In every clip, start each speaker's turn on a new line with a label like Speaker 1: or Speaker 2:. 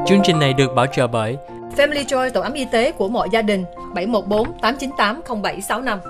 Speaker 1: Chương trình này được bảo trợ bởi
Speaker 2: Family Joy, tổ ấm y tế của mọi gia đình, 714-898-0765.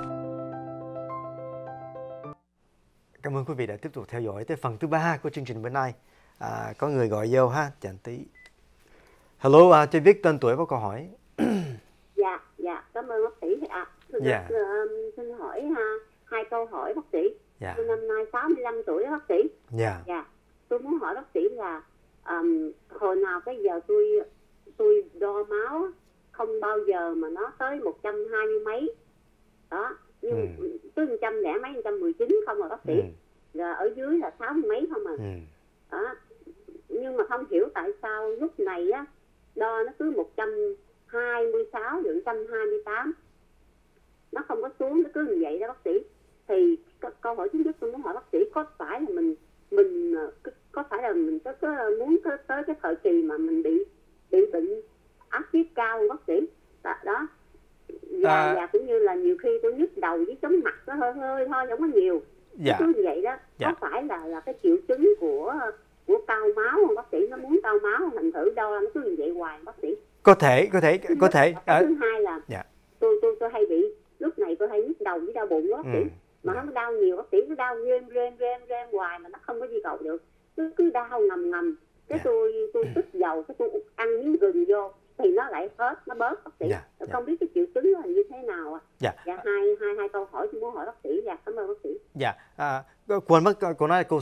Speaker 3: Cảm ơn quý vị đã tiếp tục theo dõi tới phần thứ 3 của chương trình bữa nay. Có người gọi vô ha, chờ tí. Hello, cho biết tên tuổi và câu hỏi.
Speaker 4: Dạ, cảm ơn bác sĩ. Xin hỏi hai câu hỏi bác sĩ. Tôi năm nay 65 tuổi đó bác sĩ. Dạ, tôi muốn hỏi bác sĩ là hồi nào tới giờ tôi đo máu không bao giờ mà nó tới 120 mấy đó, nhưng tới 100 lẻ mấy, 119 không rồi bác sĩ. Rồi ở dưới là 60 mấy không à. Đó, nhưng mà không hiểu tại sao lúc này á đo nó cứ 126 rồi 128, nó không có xuống, nó cứ như vậy đó bác sĩ. Thì câu hỏi thứ nhất tôi muốn hỏi bác sĩ, có phải là mình có phải là mình có muốn tới cái thời kỳ mà mình bị bệnh áp huyết cao không bác sĩ? Đó. Và cũng như là nhiều khi tôi nhức đầu với chóng mặt nó hơi thôi, không có nhiều. Cứ như vậy đó. Có phải là cái triệu chứng của cao máu không bác sĩ? Nó muốn cao máu thành thử đo nó cứ như vậy hoài bác sĩ.
Speaker 3: Có thể.
Speaker 4: Thứ hai là tôi hay bị lúc này tôi hay nhức đầu với đau bụng đó, bác sĩ. Mà nó đau nhiều bác sĩ, nó đau rem hoài mà nó không có đi cầu được. Cứ đau ngầm. Cái tôi tức dầu, cái tôi ăn miếng gừng vô thì nó lại hết, nó bớt bác sĩ. Không biết cái triệu chứng là như thế nào ạ? Hai câu hỏi tôi muốn hỏi bác sĩ. Cảm ơn bác sĩ.
Speaker 3: Quên mất cô nói là cô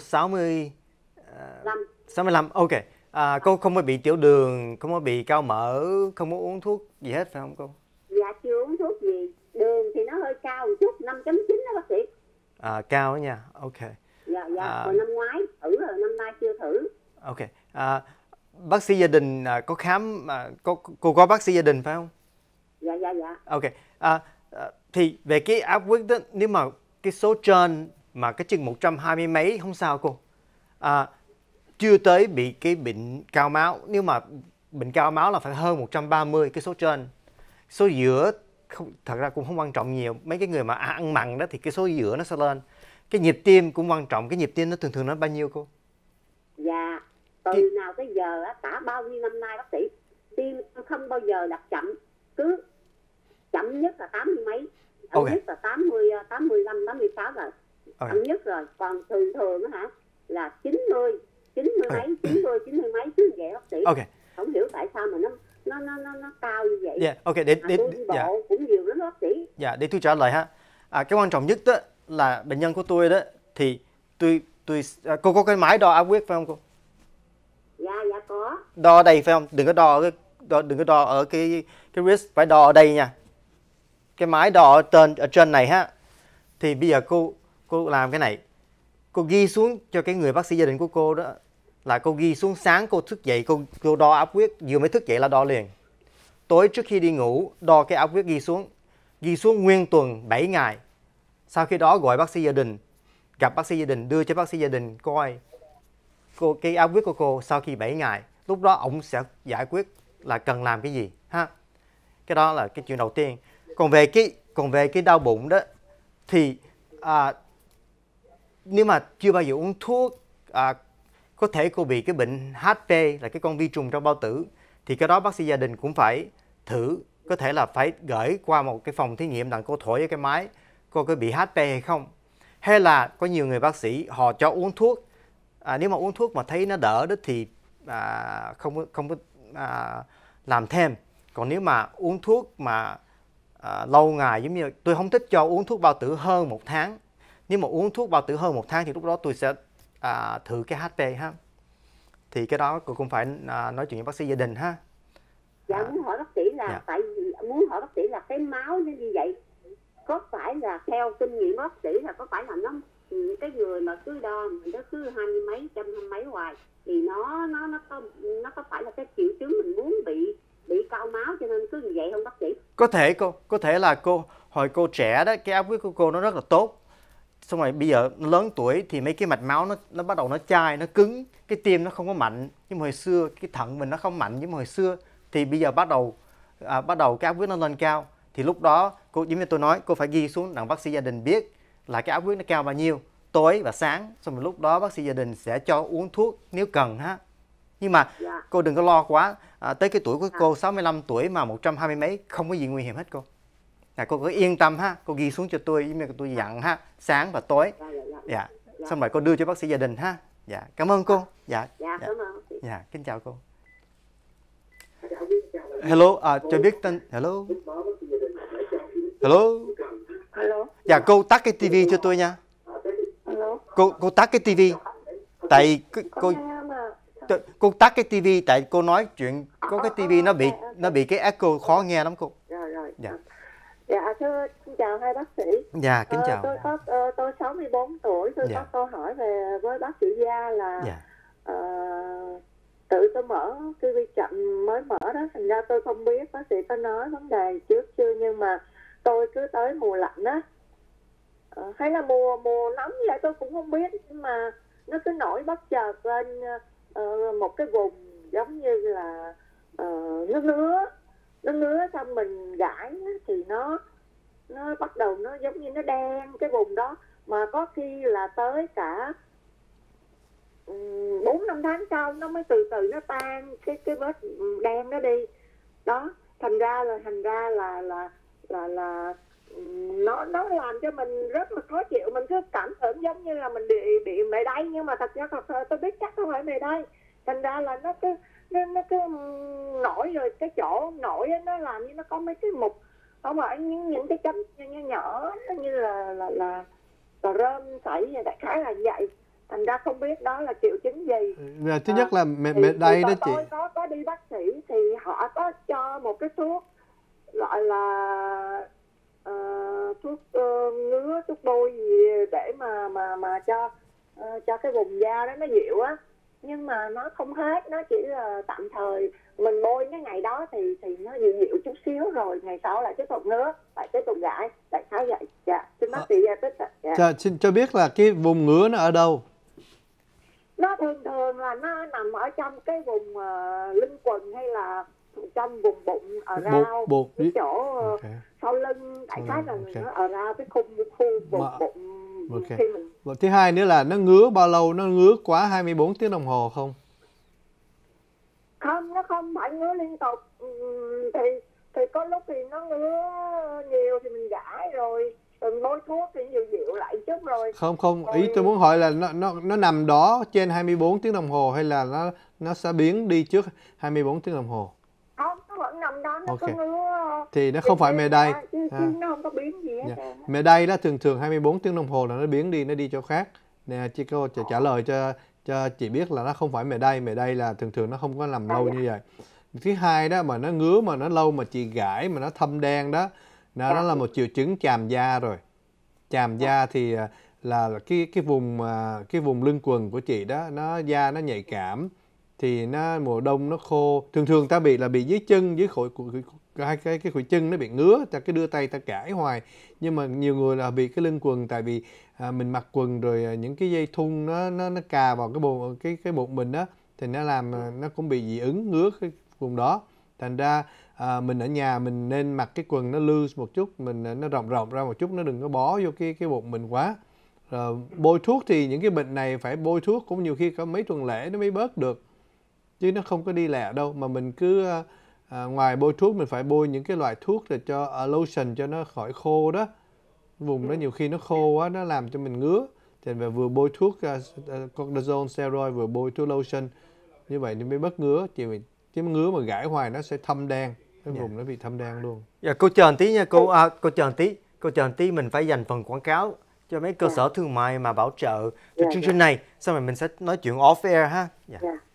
Speaker 3: 65. Ok. Cô không có bị tiểu đường, không có bị cao mỡ, không có uống thuốc gì hết phải không cô?
Speaker 4: Dạ chưa uống thuốc gì. Đường thì nó hơi cao một chút, 5.9 đó bác sĩ.
Speaker 3: Cao đó nha. Ok.
Speaker 4: Hồi năm ngoái thử rồi, năm nay chưa thử.
Speaker 3: Ok. Bác sĩ gia đình có khám, cô có bác sĩ gia đình phải không?
Speaker 4: Dạ.
Speaker 3: Ok. Thì về cái áp huyết đó, nếu mà cái số trên mà cái chừng 120 mấy không sao cô. Chưa tới bị cái bệnh cao máu. Nếu mà bệnh cao máu là phải hơn 130 cái số trên. Số giữa thật ra cũng không quan trọng nhiều. Mấy cái người mà ăn mặn đó thì cái số giữa nó sẽ lên. Cái nhịp tim cũng quan trọng. Cái nhịp tim nó thường nó bao nhiêu cô?
Speaker 4: Dạ, từ nào tới giờ cả bao nhiêu năm nay bác sĩ, tim không bao giờ đặt chậm, cứ chậm nhất là 80 mấy, chậm nhất là 80, 85, 86 là chậm nhất rồi. Còn thường là 90 mấy, 90 mấy cứ vậy bác sĩ. Không hiểu tại sao mà nó cao như vậy.
Speaker 3: Để
Speaker 4: tôi đi bộ cũng nhiều lắm bác sĩ.
Speaker 3: Để tôi trả lời ha. Cái quan trọng nhất đó là bệnh nhân của tôi đó thì cô có cái máy đo áp huyết phải không cô?
Speaker 4: Dạ có.
Speaker 3: Đo ở đây phải không? Đừng có đo ở cái wrist, phải đo ở đây nha. Cái máy đo ở trên này ha. Thì bây giờ cô làm cái này. Cô ghi xuống cho cái người bác sĩ gia đình của cô đó, là cô ghi xuống sáng cô thức dậy cô đo áp huyết, vừa mới thức dậy là đo liền. Tối trước khi đi ngủ đo cái áp huyết, ghi xuống nguyên tuần 7 ngày. Sau khi đó gọi bác sĩ gia đình, gặp bác sĩ gia đình, đưa cho bác sĩ gia đình coi cái áp huyết của cô sau khi 7 ngày. Lúc đó ông sẽ giải quyết là cần làm cái gì ha. Cái đó là cái chuyện đầu tiên. Còn về cái đau bụng đó thì nếu mà chưa bao giờ uống thuốc, có thể cô bị cái bệnh HP là cái con vi trùng trong bao tử, thì cái đó bác sĩ gia đình cũng phải thử. Có thể là phải gửi qua một cái phòng thí nghiệm đặng cô thổi với cái máy cô có bị HP hay không. Hay là có nhiều người bác sĩ họ cho uống thuốc, nếu mà uống thuốc mà thấy nó đỡ đó thì không có làm thêm. Còn nếu mà uống thuốc mà lâu ngày, giống như tôi không thích cho uống thuốc bao tử hơn 1 tháng. Nếu mà uống thuốc bao tử hơn 1 tháng thì lúc đó tôi sẽ thử cái HP ha. Thì cái đó cô cũng phải nói chuyện với bác sĩ gia đình ha.
Speaker 4: Muốn hỏi bác sĩ là muốn hỏi bác sĩ là cái máu nó như vậy có phải là theo kinh nghiệm bác sĩ là có phải là nó cái người mà cứ đo nó cứ 20 mấy, 120 mấy hoài thì nó có phải là cái triệu chứng mình muốn bị cao máu cho nên cứ như vậy không bác sĩ?
Speaker 3: Có thể là hồi cô trẻ đó cái áp huyết của cô nó rất là tốt. Xong rồi bây giờ nó lớn tuổi thì mấy cái mạch máu nó bắt đầu nó chai, nó cứng, cái tim nó không có mạnh như hồi xưa, cái thận mình nó không mạnh như hồi xưa, thì bây giờ bắt đầu cái áp huyết nó lên cao. Thì lúc đó cô, giống như tôi nói, cô phải ghi xuống đặng bác sĩ gia đình biết là cái áp huyết nó cao bao nhiêu tối và sáng, xong rồi lúc đó bác sĩ gia đình sẽ cho uống thuốc nếu cần ha. Nhưng mà cô đừng có lo quá. Tới cái tuổi của cô 65 tuổi mà 120 mấy không có gì nguy hiểm hết cô. Cô cứ yên tâm ha, cô ghi xuống cho tôi, giống như tôi dặn ha, sáng và tối. Dạ. Xong rồi cô đưa cho bác sĩ gia đình ha. Dạ, cảm ơn cô. Dạ.
Speaker 4: Dạ, cảm ơn.
Speaker 3: Dạ, kính chào cô. Hello, cho biết tên. Hello. Hello.
Speaker 4: Hello.
Speaker 3: Dạ, cô tắt cái tivi cho tôi nha.
Speaker 4: Hello.
Speaker 3: Cô tắt cái tivi. Tại cô tắt cái tivi tại cô nói chuyện có cái tivi nó bị cái echo khó nghe lắm cô.
Speaker 4: Rồi.
Speaker 3: Dạ.
Speaker 4: Dạ, thưa chào hai bác sĩ.
Speaker 3: Dạ, kính chào.
Speaker 4: Tôi 64 tuổi, tôi có câu hỏi về với bác sĩ Gia là tự tôi mở TV chậm mới mở đó, thành ra tôi không biết bác sĩ có nói vấn đề trước chưa, nhưng mà tôi cứ tới mùa lạnh á, hay là mùa nóng vậy tôi cũng không biết, nhưng mà nó cứ nổi bất chợt lên một cái vùng giống như là nó ngứa xong mình gãi thì nó bắt đầu nó giống như nó đen cái vùng đó, mà có khi là tới cả 4-5 tháng sau nó mới từ từ nó tan cái vết đen đó đi đó, thành ra là nó làm cho mình rất là khó chịu, mình cứ cảm tưởng giống như là mình bị mề đay, nhưng mà thật ra tôi biết chắc không phải mề đay, thành ra là nó cứ nổi, rồi cái chỗ nổi nó làm như nó có mấy cái mục không phải những cái chấm nhỏ như là rơm sảy, đại khái là vậy, thành ra không biết đó là triệu chứng gì.
Speaker 1: Thứ nhất là mề đay đó chị.
Speaker 4: Tôi có đi bác sĩ thì họ có cho một cái thuốc gọi là thuốc ngứa, thuốc bôi gì để mà cho cái vùng da đó nó dịu á, nhưng mà nó không hết, nó chỉ là tạm thời, mình bôi cái ngày đó thì nó dịu chút xíu, rồi ngày sau lại tiếp tục ngứa, lại tiếp tục gãi, tại sao vậy? Dạ, xin bác sĩ giải thích ạ.
Speaker 1: Xin cho biết là cái vùng ngứa nó ở đâu?
Speaker 4: Nó thường là nó nằm ở trong cái vùng lưng quần hay là trong vùng bụng, ở rau cái chỗ sau lưng, đại khái là nó ở rau cái khu vùng bụng khi mình.
Speaker 1: Thứ hai nữa là nó ngứa bao lâu, nó ngứa quá 24 tiếng đồng hồ không?
Speaker 4: Không, nó không phải ngứa liên tục, thì có lúc thì nó ngứa nhiều thì mình gãi rồi bôi thuốc thì dịu lại chút rồi.
Speaker 1: Không, ý tôi muốn hỏi là nó nằm đó trên 24 tiếng đồng hồ hay là nó sẽ biến đi trước 24 tiếng đồng hồ?
Speaker 4: Không, nó vẫn nằm đó, nó cứ ngứa.
Speaker 1: Thì nó không phải mề đay.
Speaker 4: Nó không có biến gì hết.
Speaker 1: Mề đay đó thường 24 tiếng đồng hồ là nó biến đi, nó đi chỗ khác. Nè, chị cô trả lời cho chị biết là nó không phải mề đay là thường nó không có nằm lâu như vậy. Thứ hai đó, mà nó ngứa mà nó lâu mà chị gãi mà nó thâm đen đó, nó là một triệu chứng chàm da rồi. Chàm da thì là cái vùng lưng quần của chị đó, da nó nhạy cảm, thì nó mùa đông nó khô. Thường ta bị dưới chân, dưới cái khuỷu chân nó bị ngứa, ta cứ đưa tay ta gãi hoài. Nhưng mà nhiều người là bị cái lưng quần, tại vì mình mặc quần rồi những cái dây thun nó cà vào cái bụng mình đó, thì nó làm nó cũng bị dị ứng, ngứa cái vùng đó. Thành ra mình ở nhà mình nên mặc cái quần nó loose một chút, nó rộng ra một chút, nó đừng có bó vô cái bụng mình quá. Bôi thuốc thì những cái bệnh này phải bôi thuốc cũng nhiều khi có mấy tuần lễ nó mới bớt được, chứ nó không có đi lẹ đâu. Mà mình cứ ngoài bôi thuốc mình phải bôi những cái loại thuốc để cho lotion cho nó khỏi khô đó. Vùng đó nhiều khi nó khô quá, nó làm cho mình ngứa, thì vừa bôi thuốc cortisone steroid vừa bôi thuốc lotion, như vậy thì mới bớt ngứa. Chứ ngứa mà gãi hoài nó sẽ thâm đen, cái vùng nó bị thâm đen luôn.
Speaker 3: Dạ, cô chờ một tí nha cô. Cô chờ một tí, mình phải dành phần quảng cáo cho mấy cơ sở thương mại mà bảo trợ cho chương trình này, xong rồi mình sẽ nói chuyện off air ha. Dạ.